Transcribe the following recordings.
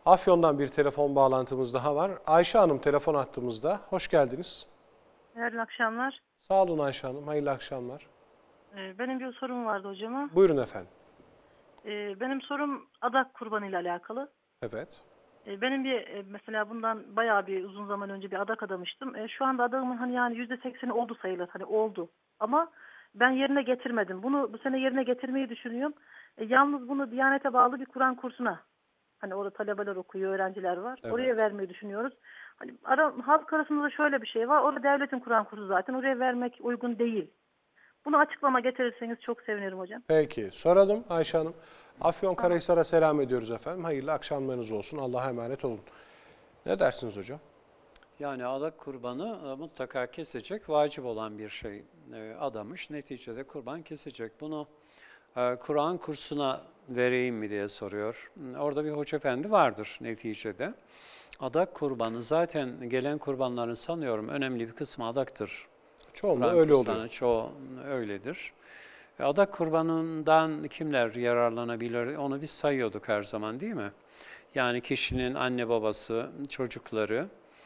Afyon'dan bir telefon bağlantımız daha var. Ayşe Hanım telefon attığımızda. Hoş geldiniz. Hayırlı akşamlar. Sağ olun Ayşe Hanım. Hayırlı akşamlar. Benim bir sorum vardı hocama. Buyurun efendim. Benim sorum adak kurbanı ile alakalı. Evet. Benim mesela bundan bayağı bir uzun zaman önce bir adak adamıştım. Şu anda adamın hani yani %80'i oldu sayılır. Hani oldu. Ama ben yerine getirmedim. Bunu bu sene yerine getirmeyi düşünüyorum. Yalnız bunu Diyanet'e bağlı bir Kur'an kursuna. Hani orada talebeler okuyor, öğrenciler var. Evet. Oraya vermeyi düşünüyoruz. Hani halk arasında da şöyle bir şey var. Orada devletin Kur'an kursu zaten. Oraya vermek uygun değil. Bunu açıklama getirirseniz çok sevinirim hocam. Peki. Soralım Ayşe Hanım. Tamam. Afyonkarahisar'a selam ediyoruz efendim. Hayırlı akşamlarınız olsun. Allah'a emanet olun. Ne dersiniz hocam? Yani adak kurbanı mutlaka kesecek, vacip olan bir şey adamış. Neticede kurban kesecek. Bunu Kur'an kursuna vereyim mi diye soruyor. Orada bir hoca efendi vardır neticede. Adak kurbanı zaten gelen kurbanların sanıyorum önemli bir kısmı adaktır. Çoğunluğu öyle oluyor. Çoğu öyledir. Adak kurbanından kimler yararlanabilir onu biz sayıyorduk her zaman değil mi? Yani kişinin anne babası, çocukları,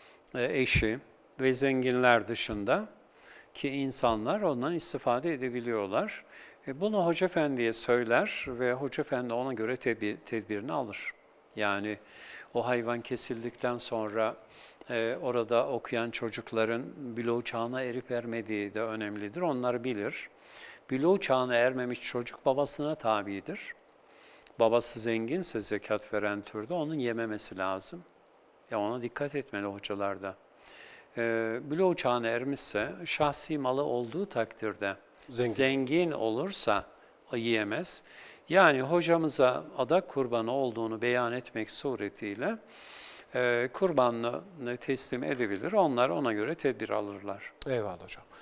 eşi ve zenginler dışında ki insanlar ondan istifade edebiliyorlar. Bunu Hoca Efendi'ye söyler ve Hoca Efendi ona göre tedbirini alır. Yani o hayvan kesildikten sonra orada okuyan çocukların bülûğ çağına erip ermediği de önemlidir. Onları bilir. Bülûğ çağına ermemiş çocuk babasına tabidir. Babası zenginse zekat veren türde onun yememesi lazım. Ya ona dikkat etmeli hocalar da. Bülûğ çağına ermişse şahsi malı olduğu takdirde zengin olursa o yiyemez. Yani hocamıza adak kurbanı olduğunu beyan etmek suretiyle kurbanını teslim edebilir. Onlar ona göre tedbir alırlar. Eyvallah hocam.